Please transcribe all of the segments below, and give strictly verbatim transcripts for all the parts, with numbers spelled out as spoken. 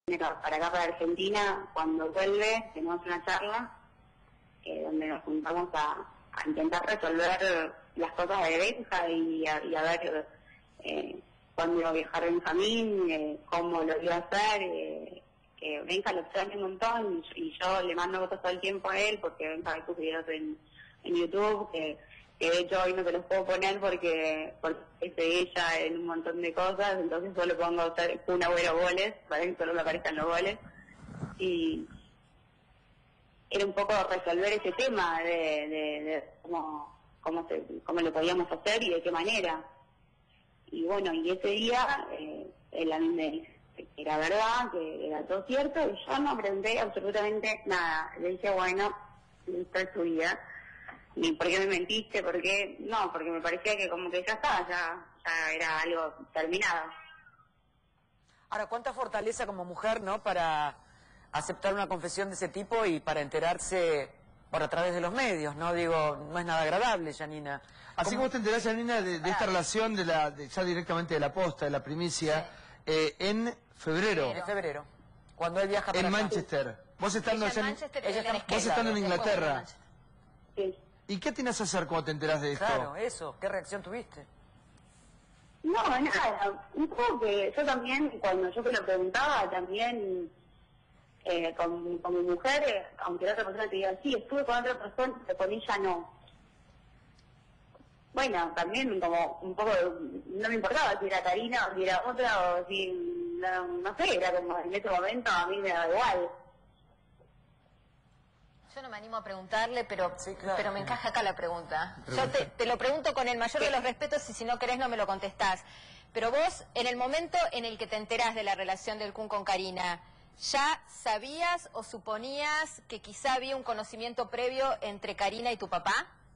para acá, para Argentina, cuando vuelve, tenemos una charla eh, donde nos juntamos a, a intentar resolver las cosas de Benja y a, y a ver eh, cuándo iba a viajar Benjamín, eh, cómo lo iba a hacer. Eh, que Benja lo extraña un montón y, y yo le mando fotos todo el tiempo a él porque Benja ve sus videos en, en YouTube, que, que de hecho hoy no te los puedo poner porque porque es de ella en un montón de cosas, entonces solo pongo un Agüero goles para que solo me aparezcan los goles. Y era un poco resolver ese tema de, de, de cómo, cómo, se, cómo lo podíamos hacer y de qué manera. Y bueno, y ese día eh, él a mí me dice que era verdad, que era todo cierto, y yo no aprendí absolutamente nada. Le dije, bueno, listo, es tu vida. ¿Y por qué me mentiste? ¿Por qué? No, porque me parecía que como que ya estaba, ya, ya era algo terminado. Ahora, ¿cuánta fortaleza como mujer, no, para aceptar una confesión de ese tipo y para enterarse por a través de los medios, no? Digo, no es nada agradable, Janina. Así como vos te enterás, Janina, de, de esta relación, de la de, ya directamente de la posta, de la primicia, sí. eh, en febrero. En febrero, cuando él viaja para En acá. Manchester. Vos estando, ella en Manchester, ella ella en vos estando en Inglaterra. Sí. ¿Y qué tienes que hacer cuando te enterás de esto? Claro, eso. ¿Qué reacción tuviste? No, nada. Un poco que yo también, cuando yo te lo preguntaba, también eh, con, con mi mujer, eh, aunque la otra persona te diga, sí, estuve con otra persona, pero con ella no. Bueno, también como un poco, no me importaba si era Karina o si era otra o si, no, no sé, era como en ese momento a mí me da igual. Yo no me animo a preguntarle, pero, sí, claro. pero me encaja acá la pregunta. Yo te, te lo pregunto con el mayor de los respetos y si no querés no me lo contestás. Pero vos, en el momento en el que te enterás de la relación del Kun con Karina, ¿ya sabías o suponías que quizá había un conocimiento previo entre Karina y tu papá?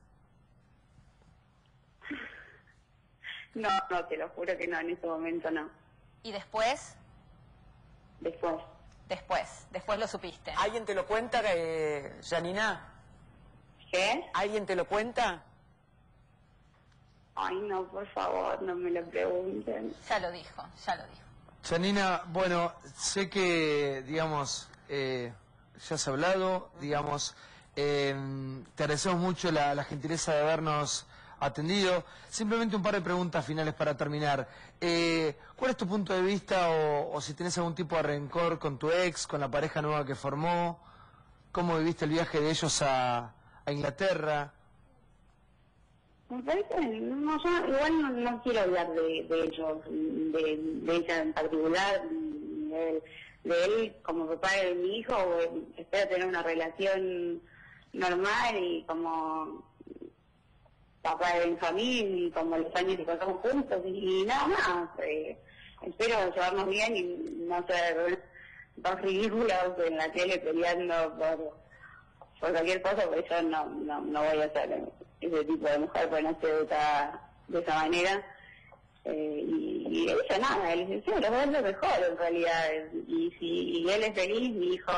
No, no, te lo juro que no, en ese momento no. ¿Y después? Después. Después, después lo supiste. ¿Alguien te lo cuenta, eh, Janina? ¿Qué? ¿Alguien te lo cuenta? Ay, no, por favor, no me lo pregunten. Ya lo dijo, ya lo dijo. Janina, bueno, sé que, digamos, eh, ya has hablado, digamos, eh, te agradecemos mucho la, la gentileza de habernos atendido. Simplemente un par de preguntas finales para terminar. Eh, ¿Cuál es tu punto de vista o, o si tenés algún tipo de rencor con tu ex, con la pareja nueva que formó? ¿Cómo viviste el viaje de ellos a, a Inglaterra? Me parece, no, yo igual no, no quiero hablar de, de ellos, de, de ella en particular, de, de él como papá de mi hijo. Espero tener una relación normal y como papá de Benjamín y como los años que pasamos juntos y, y nada más. Eh, espero llevarnos bien y no ser dos ridículos en la tele peleando por, por cualquier cosa, porque yo no, no, no voy a ser ese tipo de mujer, porque no se educa de esa manera. Eh, y, y ella nada, él dice, sí, los dos es lo mejor en realidad. Y si y él es feliz, mi hijo,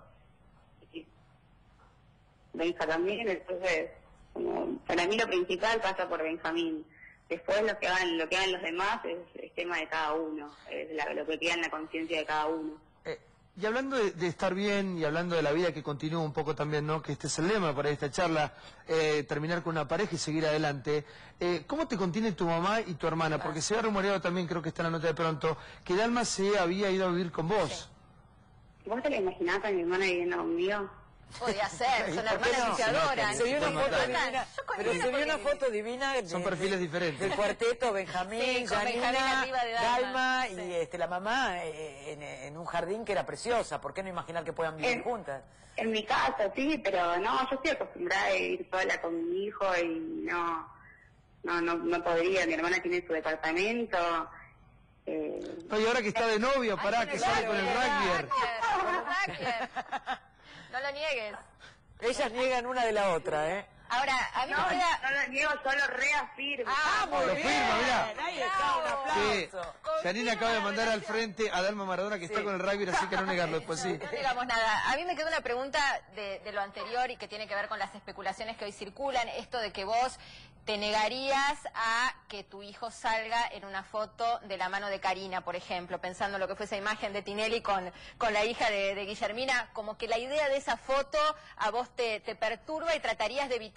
mi hija también, entonces como, para mí lo principal pasa por Benjamín. Después lo que hagan, lo que hagan los demás es, es tema de cada uno, es la, lo que queda en la conciencia de cada uno. Eh, y hablando de, de estar bien y hablando de la vida que continúa un poco también, ¿no? Que este es el lema para esta charla, eh, terminar con una pareja y seguir adelante. Eh, ¿Cómo te contiene tu mamá y tu hermana? Porque se ha rumoreado también, creo que está en la nota de pronto, que Dalma se había ido a vivir con vos. Sí. ¿Vos te la imaginás a mi hermana viviendo conmigo? Podía ser, son hermanas no? que se adoran. Se vio una foto Yo divina, con pero ella se vio porque- una foto divina de, Son perfiles de- diferentes. del cuarteto, Benjamín, Sí, con Benjamín Janina, arriba de Dalma. Dalma Sí. y este, la mamá eh, en, en un jardín que era preciosa. ¿Por qué no imaginar que puedan vivir En- juntas? En mi casa, sí, pero no, yo estoy acostumbrada a vivir sola con mi hijo y no, no, no, no podría. Mi hermana tiene su departamento. Eh, No, y ahora que está de novio, pará, que sale con el rugby. Con el rugby. No lo niegues. Ellas niegan una de la otra, ¿eh? Ahora, a mí no, me queda... no lo niego, solo reafirmo. Ah, muy Lo bien. firma, mirá. Ahí está, un Sí, aplauso. Janina acaba de mandar al frente a Dalma Maradona, que Sí. está con el rugby, así que no negarlo después, sí. No digamos nada. A mí me queda una pregunta de, de lo anterior y que tiene que ver con las especulaciones que hoy circulan. Esto de que vos te negarías a que tu hijo salga en una foto de la mano de Karina, por ejemplo, pensando en lo que fue esa imagen de Tinelli con, con la hija de, de Guillermina, como que la idea de esa foto a vos te, te perturba y tratarías de evitar